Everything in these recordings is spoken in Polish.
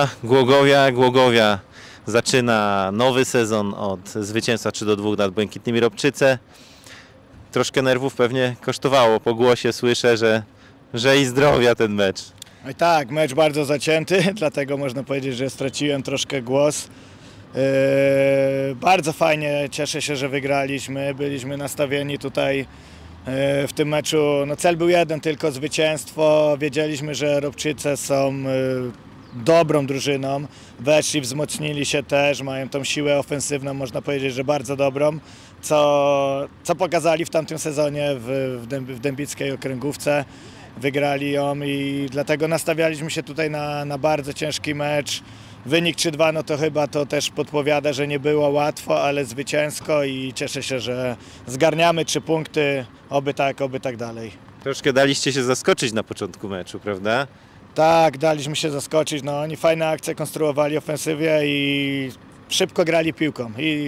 Ekipa Głogowia zaczyna nowy sezon od zwycięstwa 3-2 nad Błękitnymi Ropczyce. Troszkę nerwów pewnie kosztowało. Po głosie słyszę, że i zdrowia ten mecz. No i tak, mecz bardzo zacięty, dlatego można powiedzieć, że straciłem troszkę głos. Bardzo fajnie, cieszę się, że wygraliśmy. Byliśmy nastawieni tutaj w tym meczu. No cel był jeden, tylko zwycięstwo. Wiedzieliśmy, że Ropczyce są dobrą drużyną. Weszli, wzmocnili się też, mają tą siłę ofensywną, można powiedzieć, że bardzo dobrą, co pokazali w tamtym sezonie w dębickiej okręgówce. Wygrali ją i dlatego nastawialiśmy się tutaj na bardzo ciężki mecz. Wynik 3-2, no to chyba to też podpowiada, że nie było łatwo, ale zwycięsko i cieszę się, że zgarniamy 3 punkty, oby tak dalej. Troszkę daliście się zaskoczyć na początku meczu, prawda? Tak, daliśmy się zaskoczyć, no oni fajne akcje konstruowali w ofensywie i szybko grali piłką i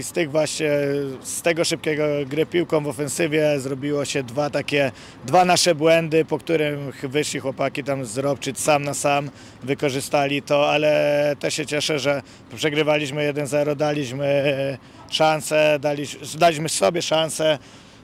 z tego szybkiego gry piłką w ofensywie zrobiło się dwa nasze błędy, po których wyszli chłopaki tam z Ropczyc sam na sam, wykorzystali to, ale też się cieszę, że przegrywaliśmy 1-0, daliśmy szansę, daliśmy sobie szansę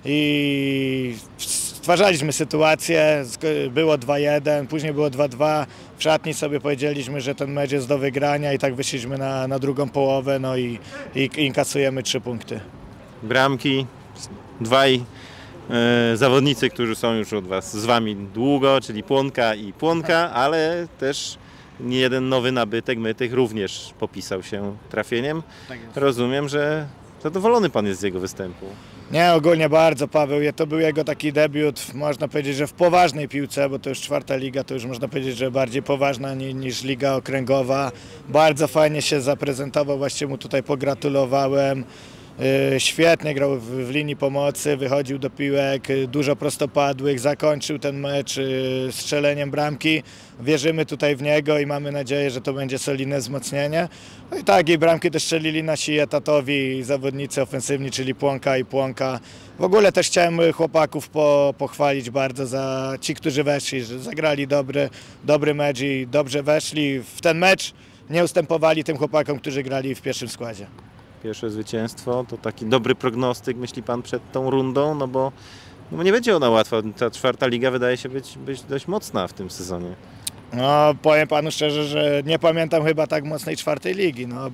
i stwarzaliśmy sytuację, było 2-1, później było 2-2, w szatni sobie powiedzieliśmy, że ten mecz jest do wygrania i tak wyszliśmy na drugą połowę, no i inkasujemy 3 punkty. Bramki, dwaj zawodnicy, którzy są już z wami długo, czyli Płonka i Płonka, ale też nie jeden nowy nabytek Mytych również popisał się trafieniem. Tak jest. Rozumiem, że zadowolony pan jest z jego występu. Nie, ogólnie bardzo, Paweł. To był jego taki debiut, można powiedzieć, że w poważnej piłce, bo to już 4. liga, to już można powiedzieć, że bardziej poważna niż liga okręgowa. Bardzo fajnie się zaprezentował, właściwie mu tutaj pogratulowałem. Świetnie grał w linii pomocy, wychodził do piłek, dużo prostopadłych, zakończył ten mecz strzeleniem bramki. Wierzymy tutaj w niego i mamy nadzieję, że to będzie solidne wzmocnienie. No i tak, i bramki też strzelili nasi etatowi zawodnicy ofensywni, czyli Płonka i Płonka. W ogóle też chciałem chłopaków pochwalić bardzo za ci, którzy weszli, że zagrali dobry mecz i dobrze weszli w ten mecz. Nie ustępowali tym chłopakom, którzy grali w pierwszym składzie. Pierwsze zwycięstwo to taki dobry prognostyk, myśli pan, przed tą rundą, no bo nie będzie ona łatwa. Ta 4. liga wydaje się być dość mocna w tym sezonie. No, powiem panu szczerze, że nie pamiętam chyba tak mocnej 4. ligi. No,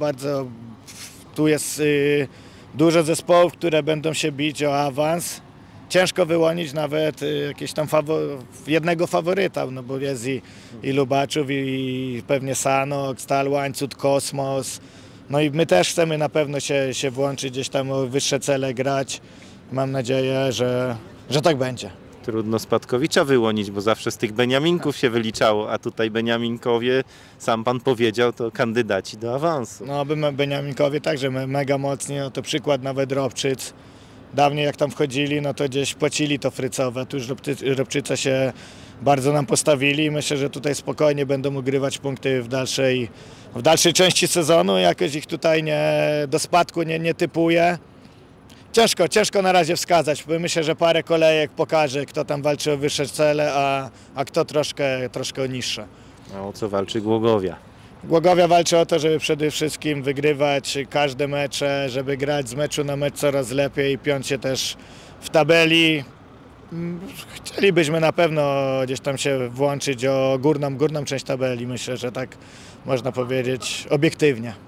tu jest dużo zespołów, które będą się bić o awans. Ciężko wyłonić nawet jakieś tam jednego faworyta, no bo jest i Lubaczów, i pewnie Sanok, Stal Łańcut, Kosmos. No i my też chcemy na pewno się włączyć, gdzieś tam o wyższe cele grać. Mam nadzieję, że tak będzie. Trudno Spadkowicza wyłonić, bo zawsze z tych Beniaminków się wyliczało, a tutaj Beniaminkowie, sam pan powiedział, to kandydaci do awansu. No, Beniaminkowie także mega mocni, no to przykład nawet Ropczyc. Dawniej jak tam wchodzili, no to gdzieś płacili to frycowe, tu już Ropczyce się bardzo nam postawili i myślę, że tutaj spokojnie będą ugrywać punkty w dalszej części sezonu. Jakoś ich tutaj do spadku nie typuję. Ciężko na razie wskazać, bo myślę, że parę kolejek pokaże, kto tam walczy o wyższe cele, a kto troszkę o niższe. A o co walczy Głogowia? Głogowia walczy o to, żeby przede wszystkim wygrywać każde mecze, żeby grać z meczu na mecz coraz lepiej i piąć się też w tabeli. Chcielibyśmy na pewno gdzieś tam się włączyć o górną część tabeli, myślę, że tak można powiedzieć obiektywnie.